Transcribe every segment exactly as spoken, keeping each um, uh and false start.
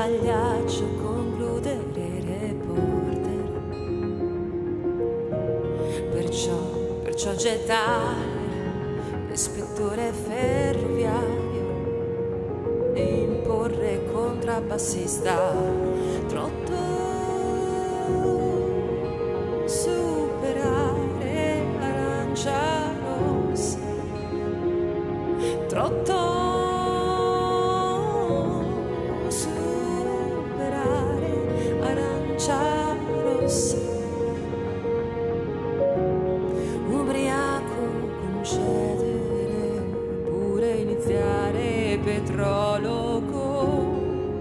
pagliaccio concludere il reporter. Perciò, perciò gettare l'ispettore ferroviario e imporre contrabbassista trotto, superare arancia rossa trotto, superare arancia rossa. Ubriaco concedere pure iniziare petroloco,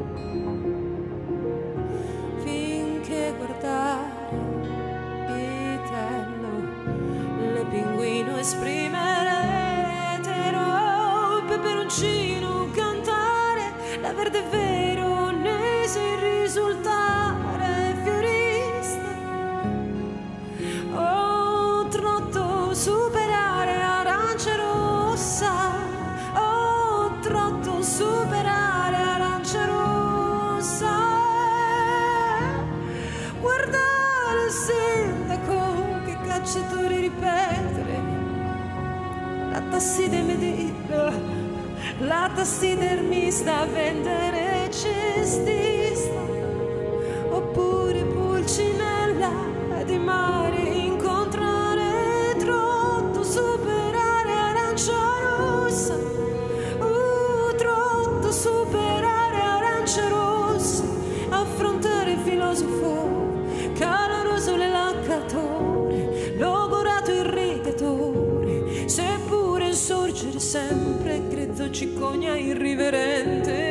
finché guardare vitello le pinguino esprimere etero, peperoncino cantare la verde veronese risultare fiorista. Oh trotto, superare arancia rossa, oh trotto, superare arancia rossa. Guardare il sindaco che cacciatori ripetere la tassidermista, la tassidermista vendere cestista, oppure Pulcinella di mare incontrare trotto, superare arancia rossa, uh, trotto, superare arancia rossa, affrontare il filosofo caloroso l'elaccatore, logorato irrigatore, seppure insorgere sempre grezzo cicogna irriverente.